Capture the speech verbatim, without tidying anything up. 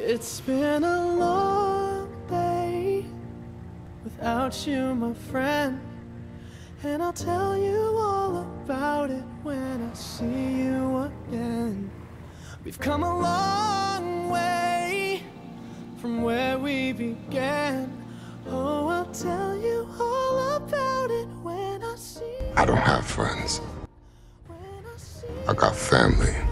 It's been a long day without you, my friend, and I'll tell you all about it when I see you again. We've come a long way from where we began. Oh, I'll tell you all about it when I see you. I don't have friends. I got family.